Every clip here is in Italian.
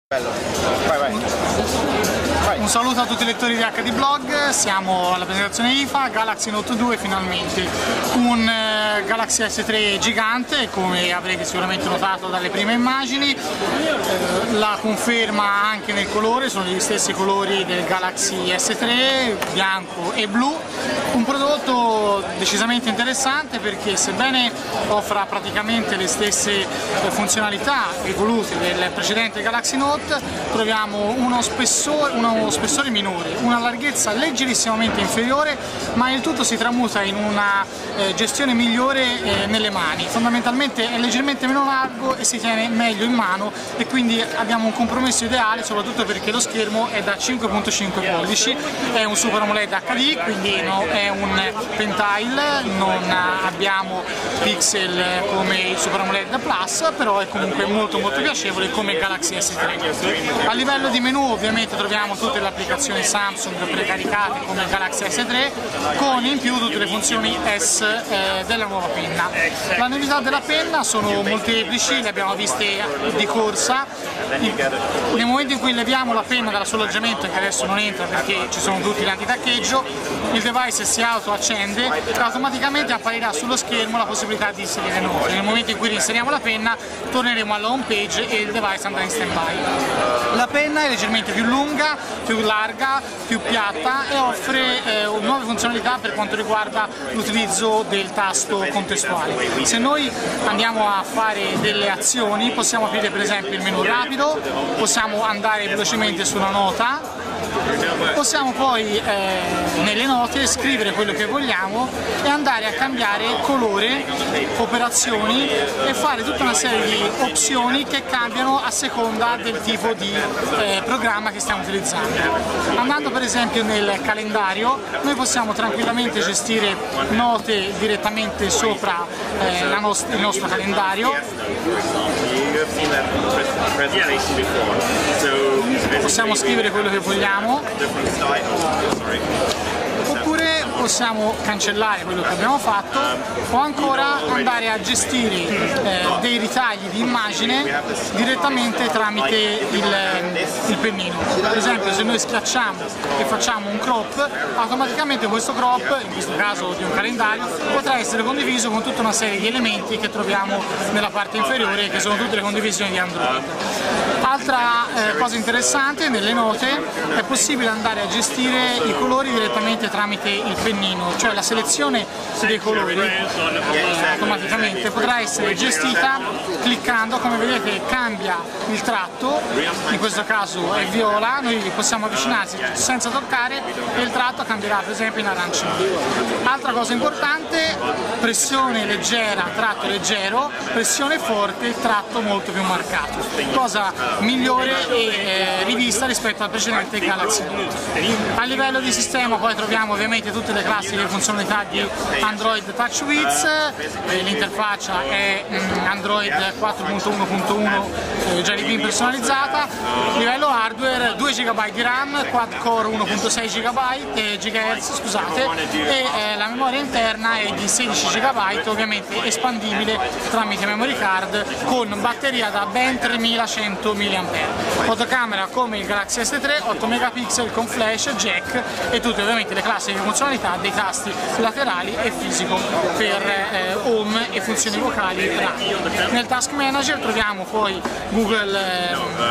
Bello. Vai, vai. Vai. Un saluto a tutti i lettori di HD Blog, siamo alla presentazione IFA, Galaxy Note 2 finalmente, un Galaxy S3 gigante come avrete sicuramente notato dalle prime immagini, la conferma anche nel colore, sono gli stessi colori del Galaxy S3, bianco e blu, un prodotto decisamente interessante perché sebbene offra praticamente le stesse funzionalità evolute del precedente Galaxy Note, troviamo uno spessore minore, una larghezza leggerissimamente inferiore, ma il tutto si tramuta in una gestione migliore nelle mani. Fondamentalmente è leggermente meno largo e si tiene meglio in mano e quindi abbiamo un compromesso ideale, soprattutto perché lo schermo è da 5.5 pollici, è un Super AMOLED HD, quindi è un pentile, non abbiamo pixel come il Super AMOLED Plus, però è comunque molto piacevole come il Galaxy S3. A livello di menu ovviamente troviamo tutte le applicazioni Samsung precaricate come il Galaxy S3 con in più tutte le funzioni S della nuova penna. Le novità della penna sono molteplici, le abbiamo viste di corsa. Nel momento in cui leviamo la penna dal suo alloggiamento, che adesso non entra perché ci sono tutti gli antitaccheggio, il device si autoaccende e automaticamente apparirà sullo schermo la possibilità di inserire note. Nel momento in cui reinseriamo la penna torneremo alla home page e il device andrà in stand-by. La penna è leggermente più lunga, più larga, più piatta e offre nuove funzionalità per quanto riguarda l'utilizzo del tasto contestuale. Se noi andiamo a fare delle azioni possiamo aprire per esempio il menu rapido, possiamo andare velocemente su una nota, possiamo poi nelle note scrivere quello che vogliamo e andare a cambiare colore, operazioni e fare tutta una serie di opzioni che cambiano a seconda del tipo di programma che stiamo utilizzando. Andando per esempio nel calendario noi possiamo tranquillamente gestire note direttamente sopra il nostro calendario. Possiamo scrivere quello che vogliamo oppure possiamo cancellare quello che abbiamo fatto o ancora andare a gestire dei ritagli di immagine direttamente tramite il pennino. Per esempio se noi schiacciamo e facciamo un crop, automaticamente questo crop, in questo caso di un calendario, potrà essere condiviso con tutta una serie di elementi che troviamo nella parte inferiore, che sono tutte le condivisioni di Android. Altra cosa interessante, nelle note è possibile andare a gestire i colori direttamente tramite il pennino, cioè la selezione dei colori automaticamente potrà essere gestita cliccando, come vedete cambia il tratto, in questo caso è viola, noi possiamo avvicinarsi senza toccare e il tratto cambierà per esempio in arancione. Altra cosa importante, pressione leggera, tratto leggero, pressione forte, tratto molto più marcato, cosa migliore e rivista rispetto al precedente Galaxy Note. A livello di sistema poi troviamo ovviamente tutte le classiche funzionalità di Android TouchWiz, l'interfaccia è Android 4.1.1 Jelly Bean personalizzata. A livello hardware 2 GB di RAM, quad core 1.6 GHz e la memoria interna è di 16 GB, ovviamente espandibile tramite memory card con batteria da ben 3100 mAh. Fotocamera come il Galaxy S3, 8 megapixel con flash, jack e tutte ovviamente le classiche funzionalità dei tasti laterali e fisico per home e funzioni vocali radio. Nel task manager troviamo poi Google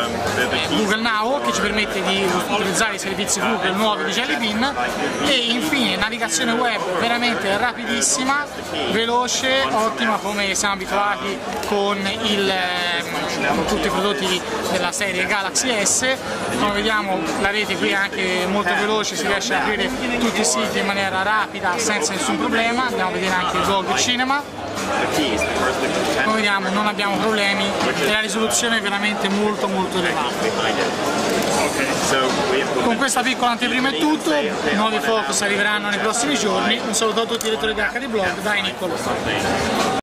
Now che ci permette di utilizzare i servizi Google nuovi di Jelly Bean e infine navigazione web veramente rapidissima, veloce, ottima come siamo abituati con tutti i prodotti della serie Galaxy S. Come vediamo la rete qui è anche molto veloce, si riesce a aprire tutti i siti in maniera rapida senza nessun problema. Andiamo a vedere anche il Google Cinema, come vediamo non abbiamo problemi e la risoluzione è veramente molto elevata. Con questa piccola anteprima è tutto, nuovi focus arriveranno nei prossimi giorni. Un saluto a tutti i lettori di HD Blog, da Niccolò.